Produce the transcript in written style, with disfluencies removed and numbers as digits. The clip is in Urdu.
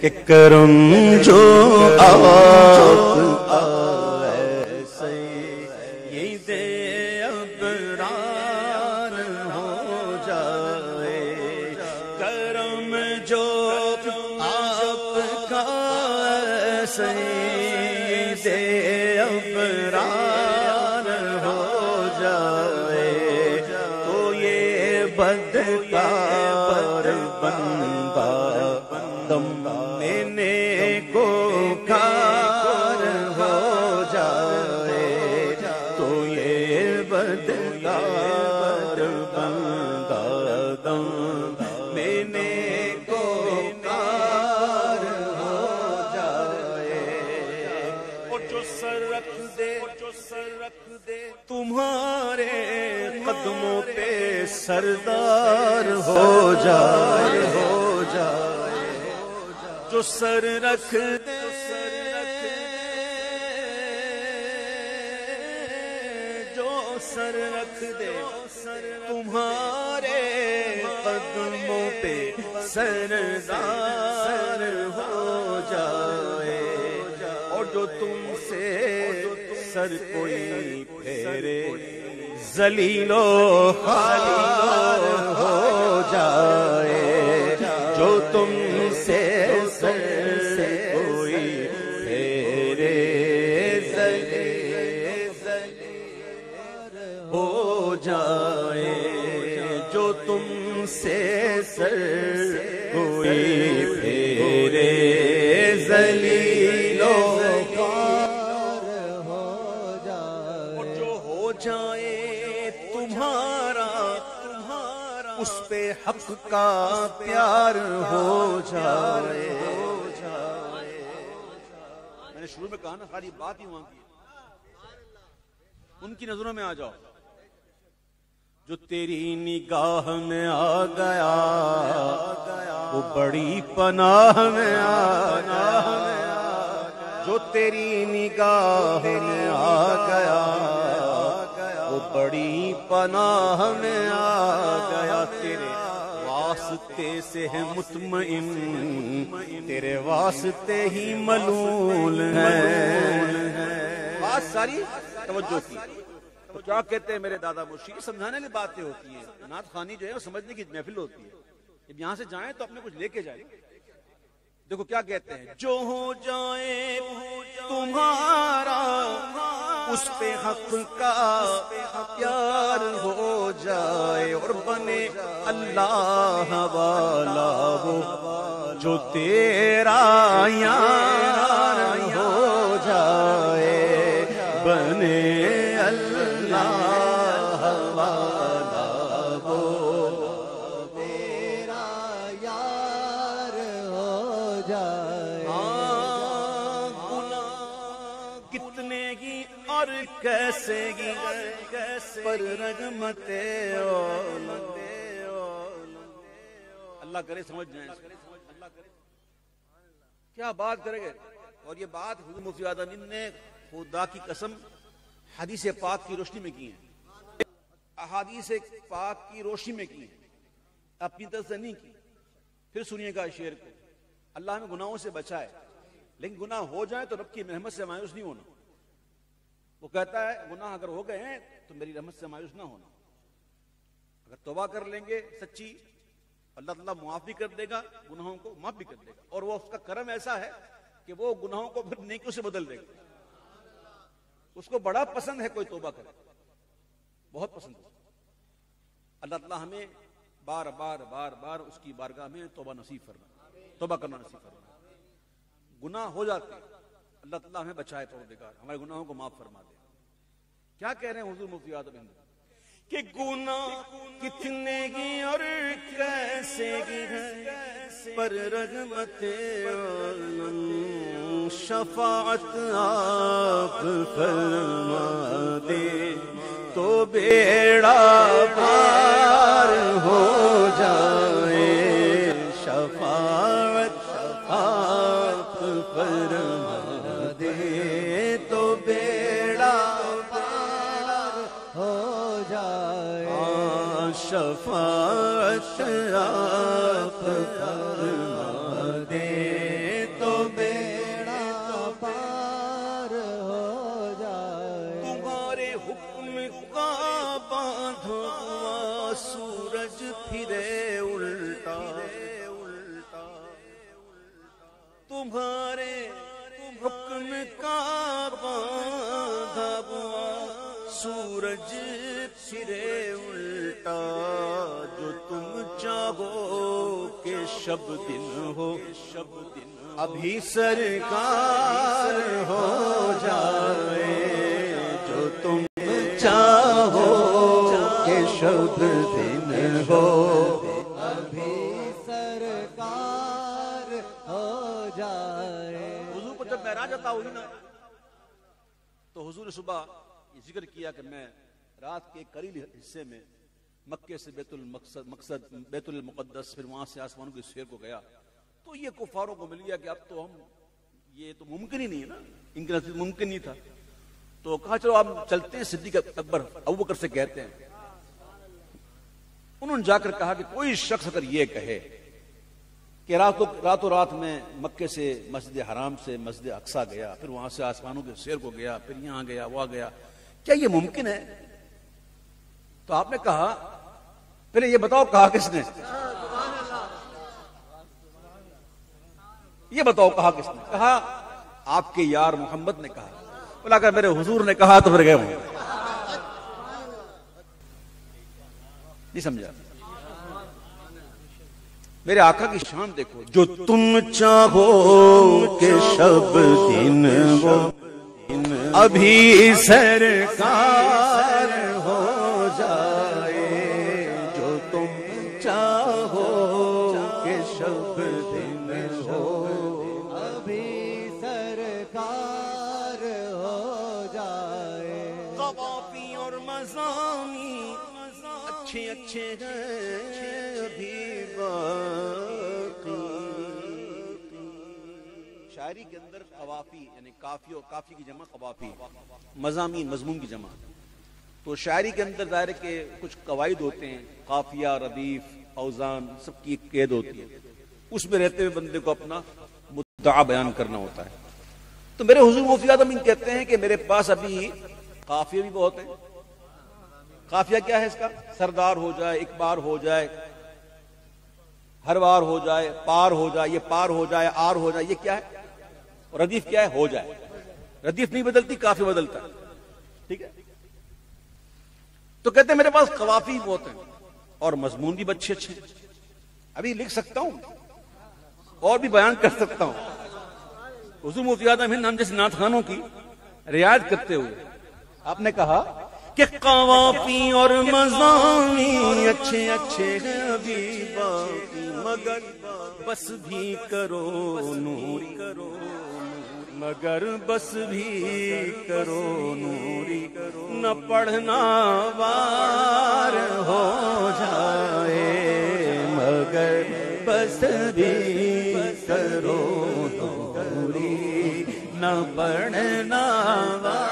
کہ کرم جو آپ ایسے یہ دے ابرار ہو جائے، کرم جو آپ کا ایسے یہ دے ابرار ہو جائے، تو یہ بدکار بندہ دم لینے کو کار ہو جائے، تو یہ بدکار بندہ دم لینے کو کار ہو جائے، اور جو سر رکھ دے تمہارے قدموں پہ سردار ہو جائے، ہو جائے، جو سر رکھ دے جو سر رکھ دے تمہارے قدموں پہ سردار ہو جائے، اور جو تم سے سر کوئی پھیرے ذلیل و خوار ہو جائے، جو تم سے سر کوئی پھیرے ذلیل ہو جائے، جو تم سے سر کوئی پھیرے ذلیل و خوار ہو جائے، اور جو ہو جائے تمہارا اس پہ حق کا پیار ہو جائے۔ میں نے شروع میں کہا نا خالی بات ہی وہاں کی، ان کی نظروں میں آ جاؤ، جو تیری نگاہ میں آ گیا وہ بڑی پناہ میں آ گیا، جو تیری نگاہ میں آ گیا وہ بڑی پناہ میں آ گیا، تیرے واسطے سے ہے مطمئن، تیرے واسطے ہی ملول ہے۔ بات ساری توجہ کی، تو کیا کہتے ہیں میرے دادا مرشد، سمجھانے والی باتیں ہوتی ہیں، نعت خوانی جو ہے وہ سمجھنے کی محفل ہوتی ہے، جب یہاں سے جائیں تو اپنے کچھ لے کے جائیں۔ دیکھو کیا کہتے ہیں، جو ہو جائے تمہارا اس پہ حق کا پیار ہو جائے، اور بنے اللہ والا وہ جو تیرا یار ہو جائے، بنے اللہ والا وہ تیرا یار ہو جائے۔ گناہ کتنے گی اور کیسے گی پر رحمت اللہ کرے سمجھ جائیں، کیا بات کرے گے۔ اور یہ بات حضور مفتی آدمین نے خدا کی قسم حدیث پاک کی روشنی میں کی ہے، احادیث پاک کی روشنی میں کی ہے، اپنی طرف سے نہیں کی۔ پھر سنیے گا شعر کو، اللہ ہمیں گناہوں سے بچائے، لیکن گناہ ہو جائے تو رب کی رحمت سے مایوس نہیں ہونا۔ وہ کہتا ہے گناہ اگر ہو گئے ہیں تو میری رحمت سے مایوس نہ ہونا، اگر توبہ کر لیں گے سچی، اللہ تعالیٰ معاف بھی کر دے گا، گناہوں کو معاف بھی کر دے گا، اور وہ اس کا کرم ایسا ہے کہ وہ گناہوں کو پھر نیکیوں سے بدل دے گا۔ اس کو بڑا پسند ہے کوئی توبہ کرے، بہت پسند ہے۔ اللہ تعالیٰ ہمیں بار بار بار بار اس کی بارگاہ میں توبہ نصیب فرمائے، توبہ کرنا نصیب فرمائے۔ گناہ ہو جاتے ہیں، اللہ تعالیٰ ہمیں بچائے، پروردگار ہمارے گناہوں کو معاف فرما دے۔ کیا کہہ رہے ہیں حضور مفتی اعظم ہند کہ گناہ کتنے گی اور کیسے گی ہے پر رحمت عالم، شفاعت آپ فرما دے تو بیڑا پار ہو جائے، شفاعت آپ فرما دے تو بیڑا پار ہو جائے، شفاعت آپ فرما دے تمہارے حکم کا باندھا ہوا سورج پھرے الٹا جو تم چاہو کہ شب دن ہو ابھی سرکار ہو جائے جو تم چاہو کہ شب دن ہو ابھی سرکار ہو جائے. حضور کو جب معراج عطا ہوئی نا تو حضور نے صبح یہ ذکر کیا کہ میں رات کے قریب حصے میں مکے سے بیت المقدس پھر وہاں سے آسمانوں کی سیر کو گیا تو یہ کفاروں کو مل گیا کہ اب تو ہم یہ تو ممکن ہی نہیں ہے نا ان کے نزدیک ممکن نہیں تھا تو کہا چلو آپ چلتے ہیں صدیق اکبر ابوبکر سے کہتے ہیں. انہوں نے جا کر کہا کہ کوئی شخص اگر یہ کہے کہ راتوں رات میں مکے سے مسجد حرام سے مسجد اقصی گیا پھر وہاں سے آسمانوں کے سیر کو گیا پھر یہاں گیا وہاں گیا کیا یہ ممکن ہے؟ تو آپ نے کہا پہلے یہ بتاؤ کہا کس نے؟ یہ بتاؤ کہا کس نے؟ کہا آپ کے یار محمد نے کہا. بولا اگر میرے حضور نے کہا تو پھر گئے ہوں. نہیں سمجھا؟ میرے آقا کی شان دیکھو جو تم چاہو کہ شب دن ہو ابھی سرکار ہو جائے جو تم چاہو کہ شب دن ہو ابھی سرکار ہو جائے. قوافی اور مضامی اچھے اچھے ہیں ابھی باقی. شاعری کے اندر قوافی یعنی کافی اور کافی کی جمع قوافی مضامین مضمون کی جمع. تو شاعری کے اندر ظاہر ہے کہ کچھ قواعد ہوتے ہیں قافیہ ردیف اوزان سب کی ایک قید ہوتی ہے اس میں رہتے ہوئے بندے کو اپنا مدعا بیان کرنا ہوتا ہے. تو میرے حضور مفتی اعظم کہتے ہیں کہ میرے پاس ابھی قافیہ بھی بہت ہیں. قافیہ کیا ہے اس کا؟ سردار ہو جائے اکبار ہو جائے ہر بار ہو جائے پار ہو جائے یہ پار ہو جائے آر ہو جائے یہ کیا ہے؟ اور ردیف کیا ہے؟ ہو جائے. ردیف نہیں بدلتی قافیہ بدلتا ہے. ٹھیک ہے تو کہتے ہیں میرے پاس قوافی بہت ہیں اور مضمون بھی اچھے اچھے ہیں. ابھی لکھ سکتا ہوں اور بھی بیان کر سکتا ہوں. حضور مفتی اعظم ہند ہم جیسے نعت خوانوں کی رعایت کرتے ہوئے آپ نے کہا کہ قوافی اور مضامین اچھے اچھے ہیں ابھی باقی مگر بس بھی کرو نوری مگر بس بھی کرو نوری نہ پڑھنا وار ہو جائے مگر بس بھی کرو نوری نہ پڑھنا وار